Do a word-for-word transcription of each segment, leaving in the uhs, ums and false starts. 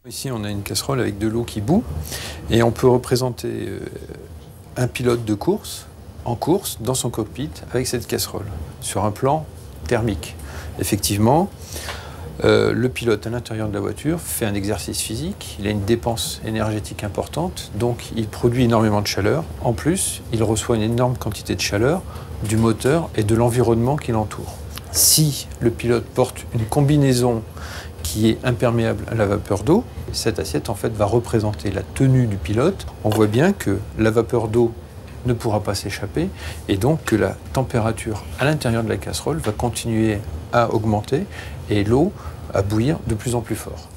Ici, on a une casserole avec de l'eau qui bout et on peut représenter un pilote de course en course dans son cockpit avec cette casserole sur un plan thermique. Effectivement, euh, le pilote à l'intérieur de la voiture fait un exercice physique, il a une dépense énergétique importante, donc il produit énormément de chaleur. En plus, il reçoit une énorme quantité de chaleur du moteur et de l'environnement qui l'entoure. Si le pilote porte une combinaison qui est imperméable à la vapeur d'eau, cette assiette en fait va représenter la tenue du pilote. On voit bien que la vapeur d'eau ne pourra pas s'échapper et donc que la température à l'intérieur de la casserole va continuer à augmenter et l'eau à bouillir de plus en plus fort.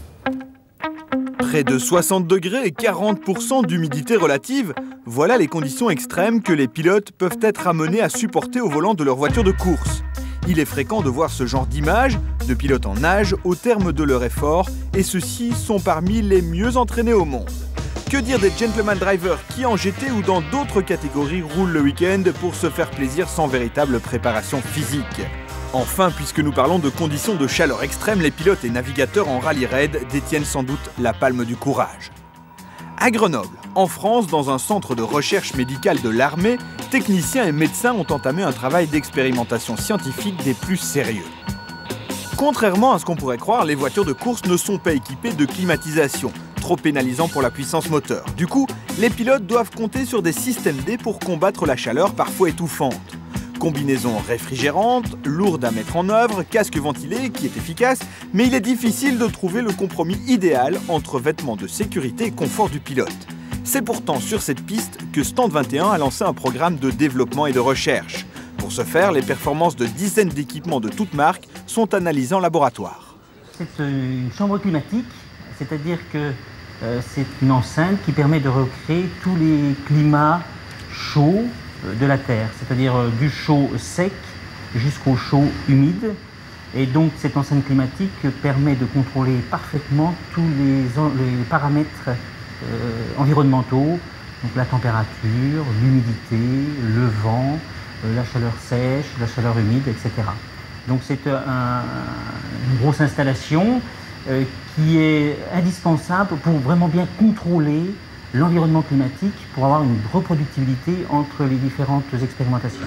Près de soixante degrés et quarante pour cent d'humidité relative, voilà les conditions extrêmes que les pilotes peuvent être amenés à supporter au volant de leur voiture de course. Il est fréquent de voir ce genre d'images de pilotes en nage au terme de leur effort, et ceux-ci sont parmi les mieux entraînés au monde. Que dire des gentleman drivers qui en G T ou dans d'autres catégories roulent le week-end pour se faire plaisir sans véritable préparation physique? Enfin, puisque nous parlons de conditions de chaleur extrême, les pilotes et navigateurs en rallye raid détiennent sans doute la palme du courage. À Grenoble, en France, dans un centre de recherche médicale de l'armée, techniciens et médecins ont entamé un travail d'expérimentation scientifique des plus sérieux. Contrairement à ce qu'on pourrait croire, les voitures de course ne sont pas équipées de climatisation, trop pénalisant pour la puissance moteur. Du coup, les pilotes doivent compter sur des systèmes D pour combattre la chaleur parfois étouffante. Combinaison réfrigérante, lourde à mettre en œuvre, casque ventilé qui est efficace, mais il est difficile de trouver le compromis idéal entre vêtements de sécurité et confort du pilote. C'est pourtant sur cette piste que Stand vingt et un a lancé un programme de développement et de recherche. Pour ce faire, les performances de dizaines d'équipements de toutes marques sont analysées en laboratoire. C'est une chambre climatique, c'est-à-dire que euh, c'est une enceinte qui permet de recréer tous les climats chauds de la Terre, c'est-à-dire du chaud sec jusqu'au chaud humide. Et donc cette enceinte climatique permet de contrôler parfaitement tous les, les paramètres euh, environnementaux, donc la température, l'humidité, le vent, euh, la chaleur sèche, la chaleur humide, et cetera. Donc c'est un, une grosse installation euh, qui est indispensable pour vraiment bien contrôler l'environnement climatique pour avoir une reproductibilité entre les différentes expérimentations.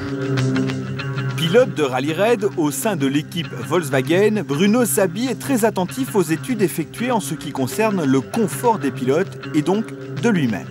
Pilote de rallye raid au sein de l'équipe Volkswagen, Bruno Sabi est très attentif aux études effectuées en ce qui concerne le confort des pilotes et donc de lui-même.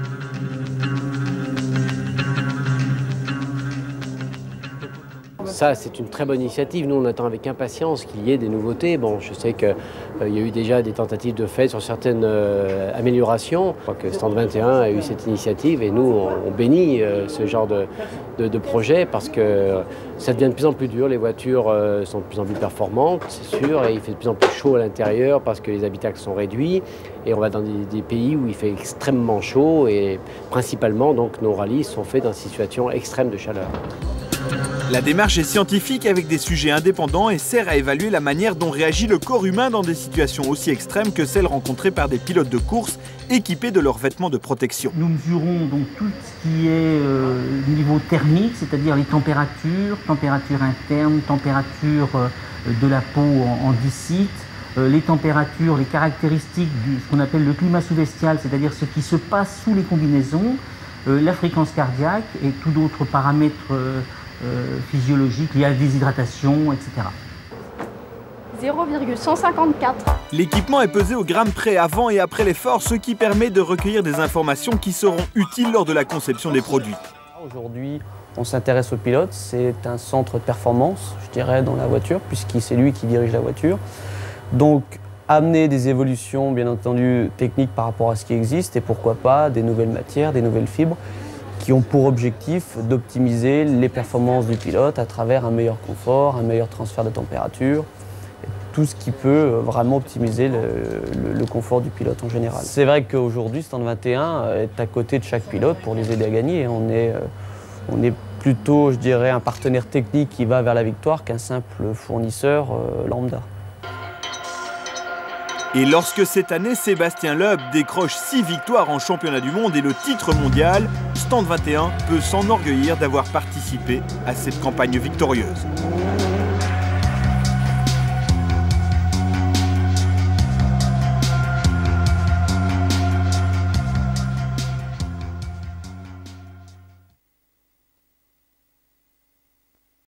Ça, c'est une très bonne initiative. Nous, on attend avec impatience qu'il y ait des nouveautés. Bon, je sais qu'il euh, y a eu déjà des tentatives de fait sur certaines euh, améliorations. Je crois que Stand vingt et un a eu cette initiative et nous, on, on bénit euh, ce genre de, de, de projet parce que ça devient de plus en plus dur. Les voitures euh, sont de plus en plus performantes, c'est sûr, et il fait de plus en plus chaud à l'intérieur parce que les habitacles sont réduits. Et on va dans des, des pays où il fait extrêmement chaud et principalement, donc, nos rallyes sont faits dans des situations extrêmes de chaleur. La démarche est scientifique avec des sujets indépendants et sert à évaluer la manière dont réagit le corps humain dans des situations aussi extrêmes que celles rencontrées par des pilotes de course équipés de leurs vêtements de protection. Nous mesurons donc tout ce qui est euh, niveau thermique, c'est-à-dire les températures, température interne, température euh, de la peau en, en dicite, euh, les températures, les caractéristiques de ce qu'on appelle le climat sous-vestial, c'est-à-dire ce qui se passe sous les combinaisons, euh, la fréquence cardiaque et tout d'autres paramètres euh, Euh, physiologiques liées à la déshydratation, et cetera. zéro virgule cent cinquante-quatre. L'équipement est pesé au gramme près avant et après l'effort, ce qui permet de recueillir des informations qui seront utiles lors de la conception des produits. Aujourd'hui, on s'intéresse au pilote. C'est un centre de performance, je dirais, dans la voiture, puisque c'est lui qui dirige la voiture. Donc, amener des évolutions, bien entendu, techniques par rapport à ce qui existe et pourquoi pas des nouvelles matières, des nouvelles fibres, qui ont pour objectif d'optimiser les performances du pilote à travers un meilleur confort, un meilleur transfert de température, tout ce qui peut vraiment optimiser le, le, le confort du pilote en général. C'est vrai qu'aujourd'hui, Stand vingt et un est à côté de chaque pilote pour les aider à gagner. On est, on est plutôt, je dirais, un partenaire technique qui va vers la victoire qu'un simple fournisseur euh, lambda. Et lorsque cette année, Sébastien Loeb décroche six victoires en championnat du monde et le titre mondial, Stand vingt et un peut s'enorgueillir d'avoir participé à cette campagne victorieuse.